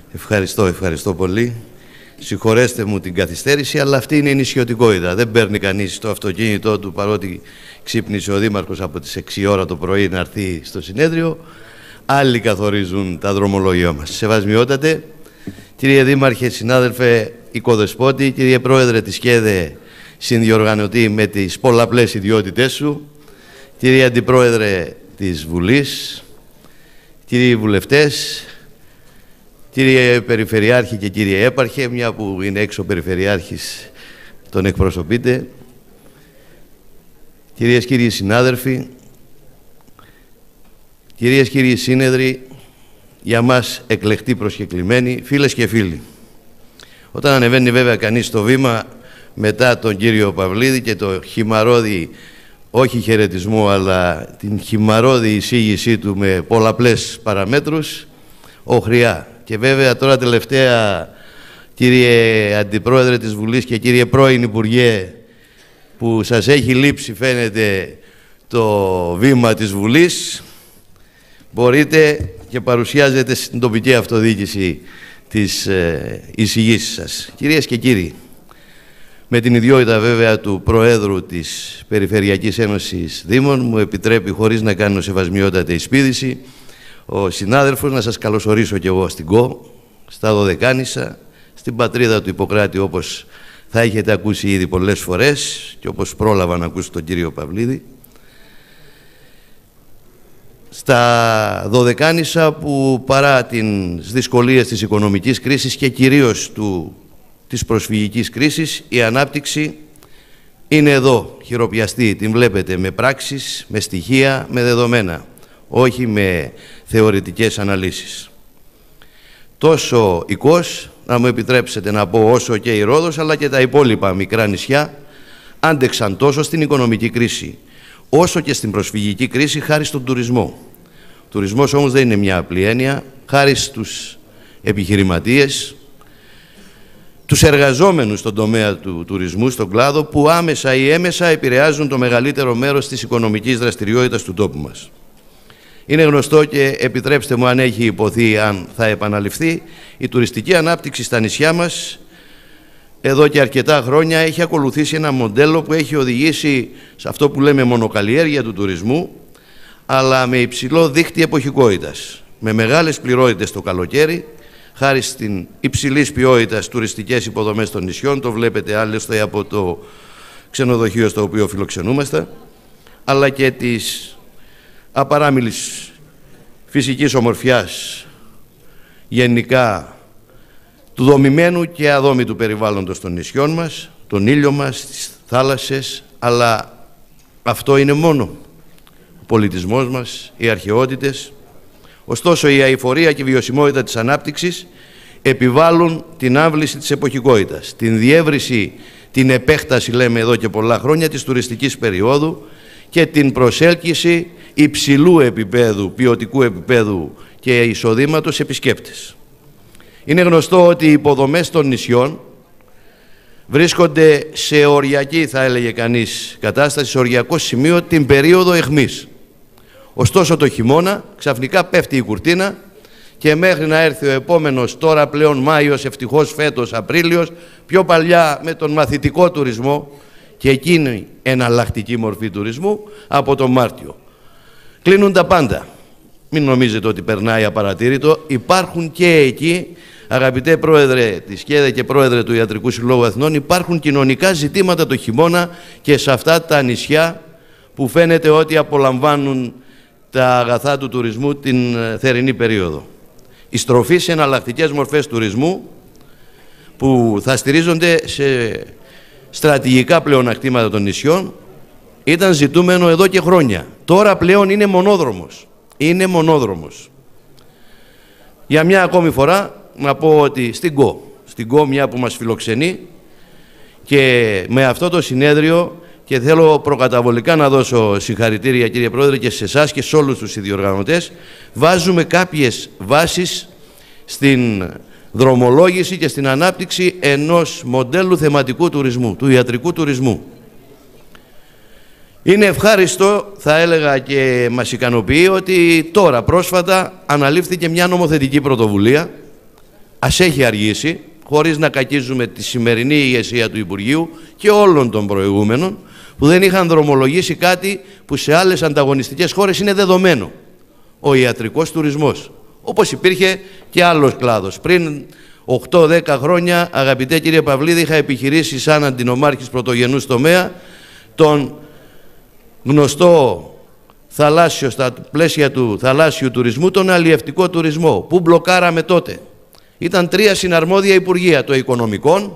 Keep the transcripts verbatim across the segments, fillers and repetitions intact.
Ευχαριστώ, ευχαριστώ πολύ. Συγχωρέστε μου την καθυστέρηση, αλλά αυτή είναι η νησιωτικότητα. Δεν παίρνει κανείς το αυτοκίνητό του, παρότι ξύπνησε ο Δήμαρχος από τις έξι ώρα το πρωί να έρθει στο συνέδριο. Άλλοι καθορίζουν τα δρομολόγια μας. Σεβασμιότατε, κύριε Δήμαρχε, συνάδελφε οικοδεσπότη, κύριε Πρόεδρε της ΚΕΔΕ, συνδιοργανωτή με τις πολλαπλές ιδιότητές σου, κύριε Αντιπρόεδρε της Βουλής, κύριοι βουλευτές, κύριε Περιφερειάρχη και κύριε Έπαρχε, μια που είναι έξω ο Περιφερειάρχης, τον εκπροσωπείτε, κυρίες και κύριοι συνάδελφοι, κυρίες και κύριοι σύνεδροι, για μας εκλεκτοί προσκεκλημένοι, φίλες και φίλοι. Όταν ανεβαίνει βέβαια κανείς στο βήμα μετά τον κύριο Παυλίδη και το χυμαρώδη, όχι χαιρετισμό, αλλά την χυμαρώδη εισήγησή του με πολλαπλές παραμέτρους, οχριά. Και βέβαια τώρα τελευταία, κύριε Αντιπρόεδρε της Βουλής και κύριε πρώην Υπουργέ, που σας έχει λείψει φαίνεται το βήμα της Βουλής, μπορείτε και παρουσιάζετε στην τοπική αυτοδιοίκηση τις ε, εισηγήσεις σας. Κυρίες και κύριοι, με την ιδιότητα βέβαια του Προέδρου της Περιφερειακής Ένωσης Δήμων, μου επιτρέπει, χωρίς να κάνω σεβασμιότατη εισπίδηση, ο συνάδελφος να σας καλωσορίσω κι εγώ στην ΚΟ, στα Δωδεκάνησα, στην πατρίδα του Ιπποκράτη, όπως θα έχετε ακούσει ήδη πολλές φορές και όπως πρόλαβα να ακούσω τον κύριο Παυλίδη. Στα Δωδεκάνησα που παρά τις δυσκολίες της οικονομικής κρίσης και κυρίως του, της προσφυγικής κρίσης, η ανάπτυξη είναι εδώ, χειροπιαστή, την βλέπετε με πράξεις, με στοιχεία, με δεδομένα, όχι με θεωρητικές αναλύσεις. Τόσο η Κος, να μου επιτρέψετε να πω, όσο και η Ρόδος, αλλά και τα υπόλοιπα μικρά νησιά, άντεξαν τόσο στην οικονομική κρίση, όσο και στην προσφυγική κρίση, χάρη στον τουρισμό. Ο τουρισμός όμως δεν είναι μια απλή έννοια, χάρη στους επιχειρηματίες, τους εργαζόμενους στον τομέα του τουρισμού, στον κλάδο, που άμεσα ή έμεσα επηρεάζουν το μεγαλύτερο μέρος της οικονομικής δραστηριότητας του τόπου μας. Είναι γνωστό και επιτρέψτε μου, αν έχει υποθεί, αν θα επαναληφθεί, η τουριστική ανάπτυξη στα νησιά μας εδώ και αρκετά χρόνια έχει ακολουθήσει ένα μοντέλο που έχει οδηγήσει σε αυτό που λέμε μονοκαλλιέργεια του τουρισμού, αλλά με υψηλό δίχτυ εποχικότητας, με μεγάλες πληρότητες το καλοκαίρι, χάρη στην υψηλής ποιότητας τουριστικές υποδομές των νησιών, το βλέπετε άλλωστε από το ξενοδοχείο στο οποίο φιλοξενούμαστε, αλλά και της απαράμιλης φυσικής ομορφιάς γενικά, του δομημένου και αδόμητου περιβάλλοντος των νησιών μας, τον ήλιο μας, τις θάλασσες, αλλά αυτό είναι μόνο ο πολιτισμός μας, οι αρχαιότητες. Ωστόσο, η αειφορία και η βιωσιμότητα της ανάπτυξης επιβάλλουν την άμβληση της εποχικότητας, την διεύρυνση, την επέκταση, λέμε εδώ και πολλά χρόνια, της τουριστικής περίοδου και την προσέλκυση υψηλού επίπεδου, ποιοτικού επίπεδου και εισοδήματος επισκέπτες. Είναι γνωστό ότι οι υποδομές των νησιών βρίσκονται σε οριακή, θα έλεγε κανείς, κατάσταση, σε οριακό σημείο την περίοδο αιχμής. Ωστόσο το χειμώνα ξαφνικά πέφτει η κουρτίνα και μέχρι να έρθει ο επόμενος, τώρα πλέον Μάιος, ευτυχώς φέτος Απρίλιος, πιο παλιά με τον μαθητικό τουρισμό και εκείνη εναλλακτική μορφή τουρισμού, από τον Μάρτιο. Κλείνουν τα πάντα. Μην νομίζετε ότι περνάει απαρατήρητο. Υπάρχουν και εκεί, αγαπητέ Πρόεδρε της ΚΕΔΕ και Πρόεδρε του Ιατρικού Συλλόγου Αθηνών, υπάρχουν κοινωνικά ζητήματα το χειμώνα και σε αυτά τα νησιά που φαίνεται ότι απολαμβάνουν τα αγαθά του τουρισμού την θερινή περίοδο. Η στροφή σε εναλλακτικές μορφές τουρισμού που θα στηρίζονται σε στρατηγικά πλεονεκτήματα των νησιών ήταν ζητούμενο εδώ και χρόνια. Τώρα πλέον είναι μονόδρομος. Είναι μονόδρομος. Για μια ακόμη φορά να πω ότι στην ΚΟ, στην ΚΟ μια που μας φιλοξενεί, και με αυτό το συνέδριο, και θέλω προκαταβολικά να δώσω συγχαρητήρια κύριε Πρόεδρε και σε εσάς και σε όλους τους ιδιοργανωτές, βάζουμε κάποιες βάσεις στην δρομολόγηση και στην ανάπτυξη ενός μοντέλου θεματικού τουρισμού, του ιατρικού τουρισμού. Είναι ευχάριστο, θα έλεγα, και μας ικανοποιεί ότι τώρα πρόσφατα αναλήφθηκε μια νομοθετική πρωτοβουλία ας έχει αργήσει, χωρίς να κακίζουμε τη σημερινή ηγεσία του Υπουργείου και όλων των προηγούμενων, που δεν είχαν δρομολογήσει κάτι που σε άλλες ανταγωνιστικές χώρες είναι δεδομένο. Ο ιατρικός τουρισμός. Όπως υπήρχε και άλλος κλάδος. Πριν οκτώ δέκα χρόνια, αγαπητέ κύριε Παυλίδη, είχα επιχειρήσει σαν αντινομάρχης πρωτογενούς τομέα τον γνωστό θαλάσσιο, στα πλαίσια του θαλάσσιου τουρισμού, τον αλλιευτικό τουρισμό, που μπλοκάραμε τότε. Ήταν τρία συναρμόδια υπουργεία, το οικονομικών,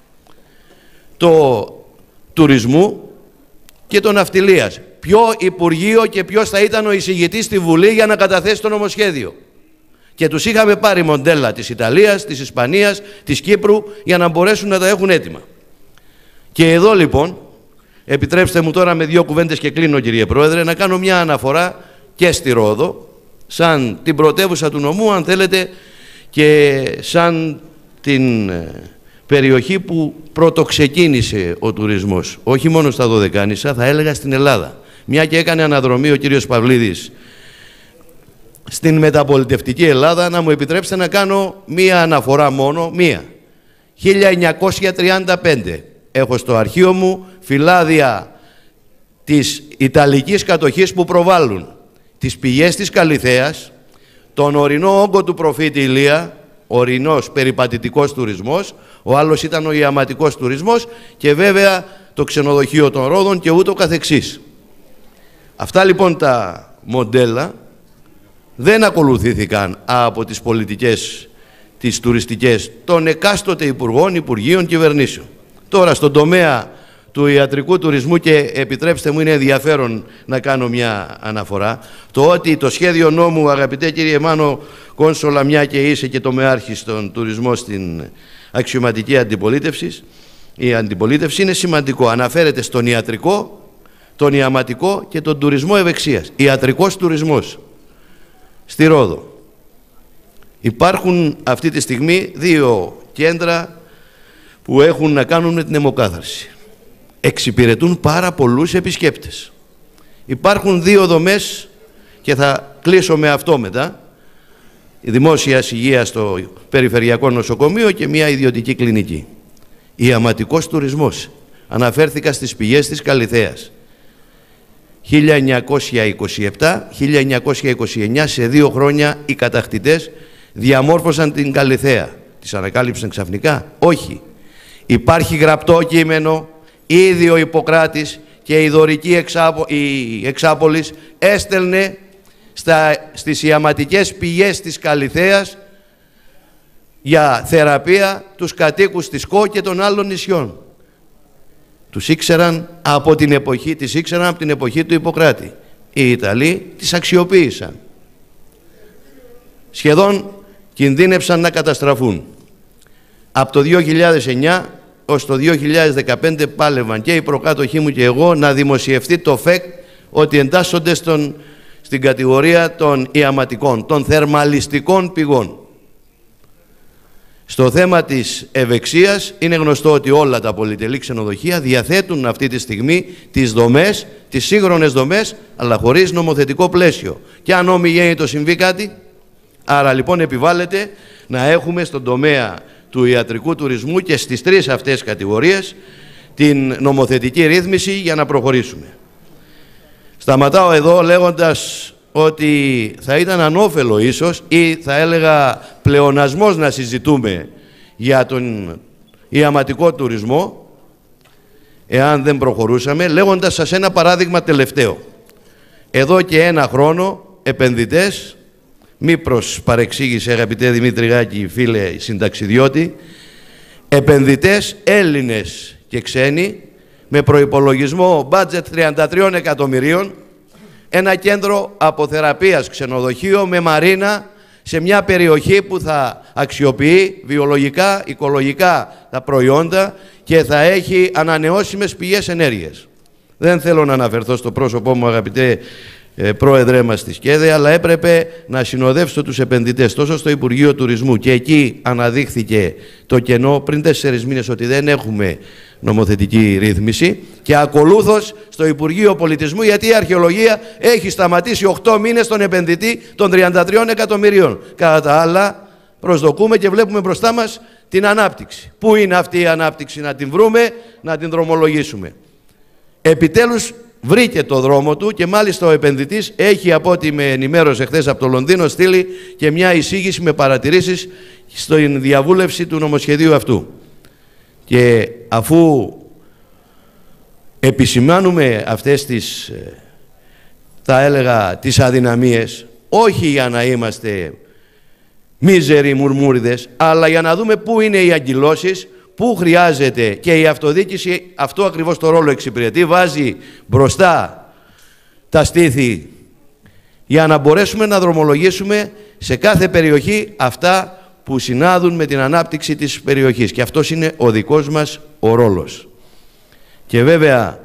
το τουρισμού και το ναυτιλίας. Ποιο υπουργείο και ποιος θα ήταν ο εισηγητής στη Βουλή για να καταθέσει το νομοσχέδιο. Και τους είχαμε πάρει μοντέλα της Ιταλίας, της Ισπανίας, της Κύπρου για να μπορέσουν να τα έχουν έτοιμα. Και εδώ λοιπόν, επιτρέψτε μου τώρα με δύο κουβέντες και κλείνω κύριε Πρόεδρε, να κάνω μια αναφορά και στη Ρόδο, σαν την πρωτεύουσα του νομού αν θέλετε, και σαν την περιοχή που πρωτοξεκίνησε ο τουρισμός, όχι μόνο στα Δωδεκάνησα, θα έλεγα στην Ελλάδα. Μια και έκανε αναδρομή ο κύριος Παυλίδης στην μεταπολιτευτική Ελλάδα, να μου επιτρέψετε να κάνω μία αναφορά μόνο, μία. χίλια εννιακόσια τριάντα πέντε έχω στο αρχείο μου φυλάδια της Ιταλικής κατοχής που προβάλλουν τις πηγές της Καλιθέας, τον ορεινό όγκο του προφήτη Ηλία, ορεινός περιπατητικός τουρισμός, ο άλλος ήταν ο ιαματικός τουρισμός και βέβαια το ξενοδοχείο των Ρόδων και ούτω καθεξής. Αυτά λοιπόν τα μοντέλα δεν ακολουθήθηκαν από τις πολιτικές, τις τουριστικές των εκάστοτε υπουργών, υπουργείων, κυβερνήσεων. Τώρα στον τομέα του ιατρικού τουρισμού, και επιτρέψτε μου είναι ενδιαφέρον να κάνω μια αναφορά, το ότι το σχέδιο νόμου, αγαπητέ κύριε Μάνο Κόνσολα, μια και είσαι και το μεάρχη στον τουρισμό στην αξιωματική αντιπολίτευση, η αντιπολίτευση είναι σημαντικό. Αναφέρεται στον ιατρικό, τον ιαματικό και τον τουρισμό ευεξίας. Ιατρικός τουρισμός στη Ρόδο. Υπάρχουν αυτή τη στιγμή δύο κέντρα που έχουν να κάνουν με την αιμοκάθαρση. Εξυπηρετούν πάρα πολλούς επισκέπτες. Υπάρχουν δύο δομές και θα κλείσω με αυτό μετά. Η δημόσια υγεία στο Περιφερειακό Νοσοκομείο και μια ιδιωτική κλινική. Ιαματικός τουρισμός. Αναφέρθηκα στις πηγές της Καλιθέας. χίλια εννιακόσια είκοσι επτά χίλια εννιακόσια είκοσι εννιά, σε δύο χρόνια οι κατακτητές διαμόρφωσαν την Καλιθέα. Τις ανακάλυψαν ξαφνικά? Όχι. Υπάρχει γραπτό κείμενο, ήδη ο Ιπποκράτης και η δωρική εξάπο, η Εξάπολης έστελνε στα, στις ιαματικές πηγές της Καλιθέας για θεραπεία τους κατοίκους της Κο και των άλλων νησιών. Τους ήξεραν από την εποχή, τις ήξεραν από την εποχή του Ιπποκράτη. Οι Ιταλοί τις αξιοποίησαν. Σχεδόν κινδύνεψαν να καταστραφούν. Από το δύο χιλιάδες εννιά ως το δύο χιλιάδες δεκαπέντε πάλευαν και οι προκάτοχοί μου και εγώ να δημοσιευτεί το ΦΕΚ ότι εντάσσονται στον, στην κατηγορία των ιαματικών, των θερμαλιστικών πηγών. Στο θέμα της ευεξίας είναι γνωστό ότι όλα τα πολυτελή ξενοδοχεία διαθέτουν αυτή τη στιγμή τις δομές, τις σύγχρονες δομές, αλλά χωρίς νομοθετικό πλαίσιο. Και αν ομιγέννητο συμβεί κάτι, άρα λοιπόν επιβάλλεται να έχουμε στον τομέα του ιατρικού τουρισμού και στις τρεις αυτές κατηγορίες την νομοθετική ρύθμιση για να προχωρήσουμε. Σταματάω εδώ λέγοντας ότι θα ήταν ανώφελο ίσως ή θα έλεγα πλεονασμός να συζητούμε για τον ιαματικό τουρισμό εάν δεν προχωρούσαμε, λέγοντας σας ένα παράδειγμα τελευταίο. Εδώ και ένα χρόνο επενδυτές, μη προς παρεξήγηση αγαπητέ Δημήτρη Γάκη, φίλε συνταξιδιώτη, επενδυτές Έλληνες και ξένοι με προϋπολογισμό budget τριάντα τρία εκατομμυρίων, ένα κέντρο αποθεραπείας, ξενοδοχείο με μαρίνα σε μια περιοχή που θα αξιοποιεί βιολογικά, οικολογικά τα προϊόντα και θα έχει ανανεώσιμες πηγές ενέργειας. Δεν θέλω να αναφερθώ στο πρόσωπό μου αγαπητέ ε, πρόεδρέ μας της ΚΕΔΕ, αλλά έπρεπε να συνοδεύσω τους επενδυτές τόσο στο Υπουργείο Τουρισμού και εκεί αναδείχθηκε το κενό πριν τέσσερις μήνες ότι δεν έχουμε νομοθετική ρύθμιση και ακολούθως στο Υπουργείο Πολιτισμού, γιατί η αρχαιολογία έχει σταματήσει οκτώ μήνες τον επενδυτή των τριάντα τριών εκατομμυρίων. Κατά τα άλλα, προσδοκούμε και βλέπουμε μπροστά μας την ανάπτυξη. Πού είναι αυτή η ανάπτυξη, να την βρούμε, να την δρομολογήσουμε. Επιτέλους βρήκε το δρόμο του και μάλιστα ο επενδυτής έχει, από ό,τι με ενημέρωσε χθες από το Λονδίνο, στείλει και μια εισήγηση με παρατηρήσεις στην διαβούλευση του νομοσχεδίου αυτού. Και αφού επισημάνουμε αυτές τις, θα έλεγα, τις αδυναμίες, όχι για να είμαστε μίζεροι μουρμούριδες, αλλά για να δούμε πού είναι οι αγκυλώσεις, πού χρειάζεται, και η αυτοδιοίκηση αυτό ακριβώς το ρόλο εξυπηρετεί, βάζει μπροστά τα στήθη για να μπορέσουμε να δρομολογήσουμε σε κάθε περιοχή αυτά που συνάδουν με την ανάπτυξη της περιοχής. Και αυτός είναι ο δικός μας ο ρόλος. Και βέβαια,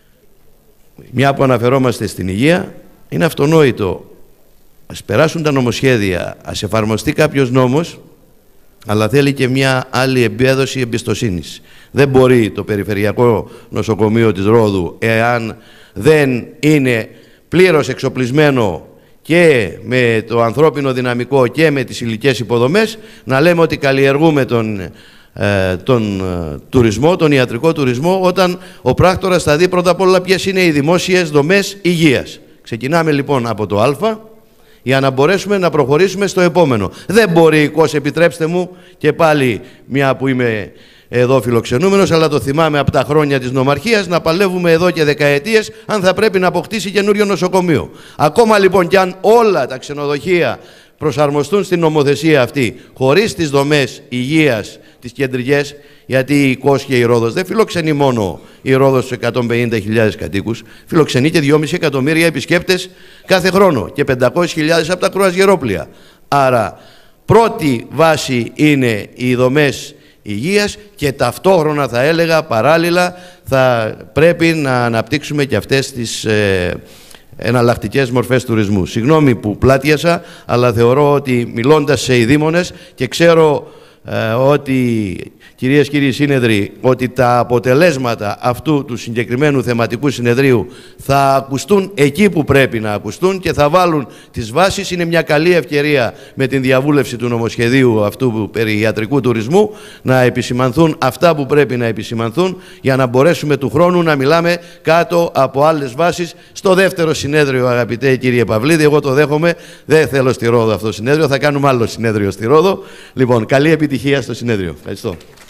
μια που αναφερόμαστε στην υγεία, είναι αυτονόητο. Ας περάσουν τα νομοσχέδια, ας εφαρμοστεί κάποιος νόμος, αλλά θέλει και μια άλλη εμπέδωση εμπιστοσύνης. Δεν μπορεί το Περιφερειακό Νοσοκομείο της Ρόδου, εάν δεν είναι πλήρως εξοπλισμένο και με το ανθρώπινο δυναμικό και με τις υλικές υποδομές, να λέμε ότι καλλιεργούμε τον, ε, τον ε, τουρισμό, τον ιατρικό τουρισμό, όταν ο πράκτορας θα δει πρώτα απ' όλα ποιες είναι οι δημόσιες δομές υγείας. Ξεκινάμε λοιπόν από το Α, για να μπορέσουμε να προχωρήσουμε στο επόμενο. Δεν μπορεί, Κώσ, επιτρέψτε μου, και πάλι μια που είμαι εδώ φιλοξενούμενος, αλλά το θυμάμαι από τα χρόνια της νομαρχίας, να παλεύουμε εδώ και δεκαετίες αν θα πρέπει να αποκτήσει καινούριο νοσοκομείο. Ακόμα λοιπόν κι αν όλα τα ξενοδοχεία προσαρμοστούν στην νομοθεσία αυτή, χωρίς τις δομές υγείας τις κεντρικές, γιατί η Κος και η Ρόδος δεν φιλοξενεί μόνο η Ρόδος στους εκατόν πενήντα χιλιάδες κατοίκους, φιλοξενεί και δυόμισι εκατομμύρια επισκέπτες κάθε χρόνο και πεντακόσιες χιλιάδες από τα κρουαζιερόπλια. Άρα πρώτη βάση είναι οι δομές υγείας και ταυτόχρονα, θα έλεγα, παράλληλα θα πρέπει να αναπτύξουμε και αυτές τις ε, εναλλακτικές μορφές τουρισμού. Συγγνώμη που πλάτιασα, αλλά θεωρώ ότι μιλώντας σε ειδήμονες, και ξέρω ε, ότι, κυρίες και κύριοι σύνεδροι, ότι τα αποτελέσματα αυτού του συγκεκριμένου θεματικού συνεδρίου θα ακουστούν εκεί που πρέπει να ακουστούν και θα βάλουν τις βάσεις. Είναι μια καλή ευκαιρία με την διαβούλευση του νομοσχεδίου αυτού περί ιατρικού τουρισμού να επισημανθούν αυτά που πρέπει να επισημανθούν, για να μπορέσουμε του χρόνου να μιλάμε κάτω από άλλες βάσεις στο δεύτερο συνέδριο. Αγαπητέ κύριε Παυλίδη, εγώ το δέχομαι, δεν θέλω στη Ρόδο αυτό το συνέδριο, θα κάνουμε άλλο συνέδριο στη Ρόδο. Λοιπόν, καλή επιτυχία στο συνέδριο. Ευχαριστώ.